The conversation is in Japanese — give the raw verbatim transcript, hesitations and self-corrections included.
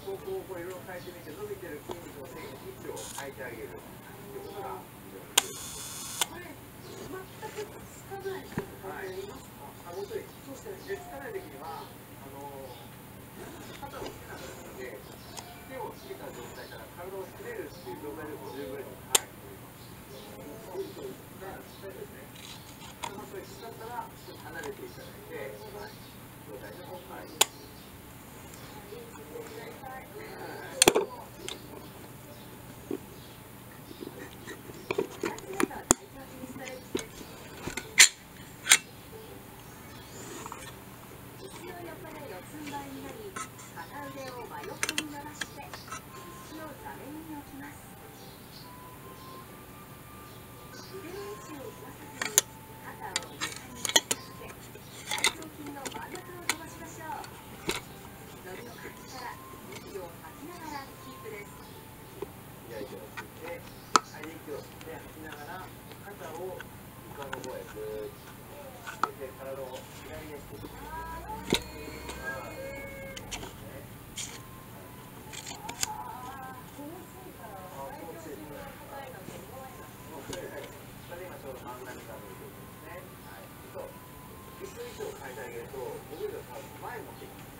こをこういろいろ変えてみて伸びてる筋肉の位置を変えてあげるということが非常に重要です。これ全くつかない人っていますか？あ、本当に。そうしてつかない時にはあの肩をつけなかったので手をつけた状態から体をひねるっていう状態でも十分にはい。そうですね。それだったら離れていただいて、はい、状態でもはい。椅子を変えてあげると、僕らが前持っていきます。